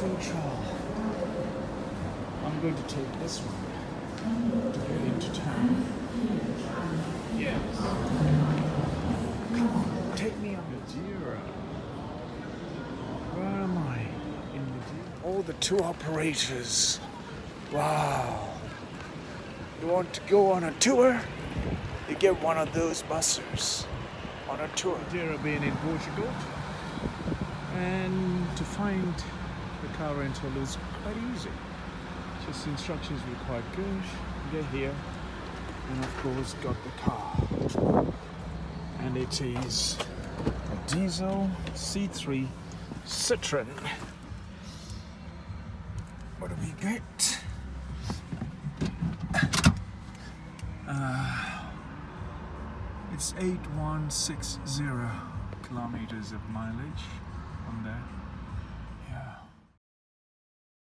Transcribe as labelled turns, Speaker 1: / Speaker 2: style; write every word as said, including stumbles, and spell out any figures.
Speaker 1: Funchal. I'm going to take this one to get into town. Yes. Come on, take me on Madeira. Where am I? In Madeira. All the tour operators. Wow. You want to go on a tour? You get one of those buses on a tour. Madeira being in Portugal. And to find the car rental is quite easy. Just instructions were quite good. Get here and of course got the car. And it is a diesel C three Citroen. What do we get? Uh, it's eight one six zero kilometers of mileage on there.